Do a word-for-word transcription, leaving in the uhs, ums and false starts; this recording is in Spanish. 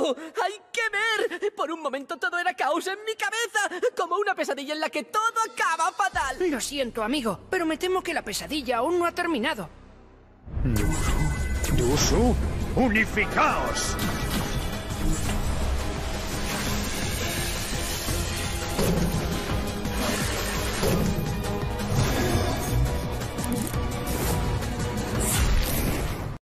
¡Oh! ¡Hay que ver! Por un momento todo era caos en mi cabeza, como una pesadilla en la que todo acaba fatal. Lo siento, amigo, pero me temo que la pesadilla aún no ha terminado. Yuzu, Yuzu, unificaos.